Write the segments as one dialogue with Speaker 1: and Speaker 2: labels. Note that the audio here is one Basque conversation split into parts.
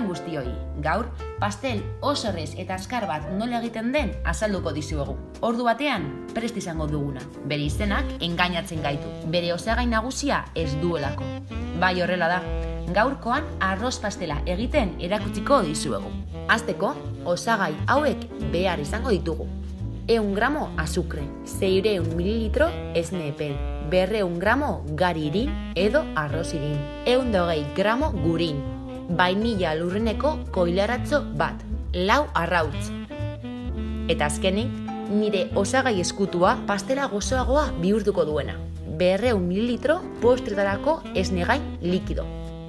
Speaker 1: guztioi, gaur pastel oso errez eta azkar bat nola egiten den azalduko dizuegu. Ordu batean prest izango duguna. Bere izenak engainatzen gaitu. Bere osagai nagusia ez duelako. Bai horrela da, gaurkoan arroz pastela egiten erakutsiko dizuegu. Hasteko, osagai hauek behar izango ditugu. 100 gramo azukre, 600 mililitro esne epel, 200 gramo gari irin edo arroz irin, 120 gramo gurin, vainilla lurreneko koilaratxo bat, 4 arrautz. Eta azkenik, nire osagai eskutua pastela gozoagoa bihurtuko duena, 200 mililitro postretarako esne gain likido.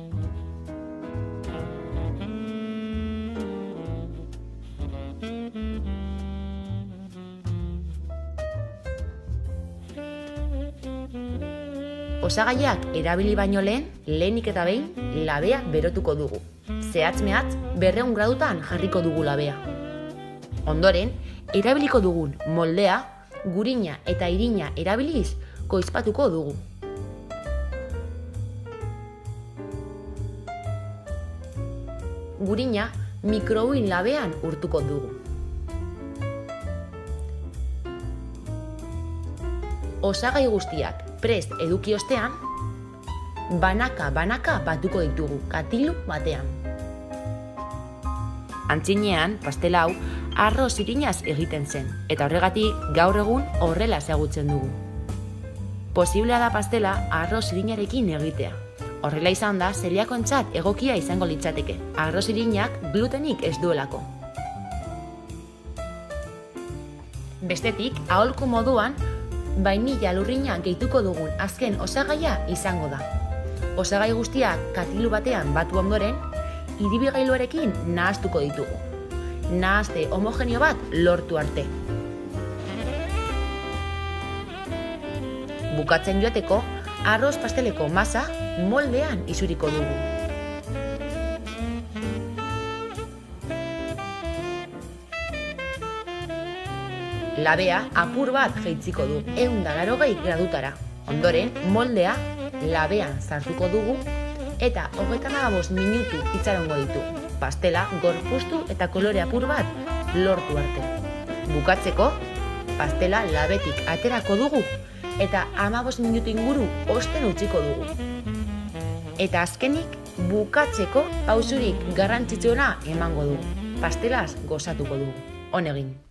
Speaker 1: Osagaiak erabili baino lehenik eta behin, labea berotuko dugu. Zehatz-mehatz 200 gradutan jarriko dugu labea. Ondoren, erabiliko dugun moldea, gurina eta irina erabiliz koizpatuko dugu. Gurina mikrouhin labean urtuko dugu. Osagai guztiak prest eduki ostean, banaka batuko ditugu katilu batean. Antzinean, pastela hau arroz irinaz egiten zen, eta horregatik gaur egun horrela ezagutzen dugu. Posiblea da pastela arroz irinarekin egitea. Horrela izan da, zeliakoentzat egokia izango litzateke. Arroz irinak glutenik ez duelako. Bestetik, aholku moduan, vainilla lurrina gehituko dugun azken osagaia izango da. Osagai guztiak katilu batean batu ondoren, iribigailuarekin nahaztuko ditugu. Nahazte homogeneo bat lortu arte. Bukatzen joateko, arroz pasteleko masa moldean isuriko dugu. Labea apur bat jaitziko du 180 gradutara. Ondoren, moldea labean sartuko dugu eta 35 minutu itxarongo ditu. Pastela gorpuztu eta kolore apur bat lortu arte. Bukatzeko, pastela labetik aterako dugu eta 15 minutu inguru osten utziko dugu. Eta azkenik, bukatzeko pausurik garrantzitsuena emango dugu. Pastelaz gozatuko dugu. On egin!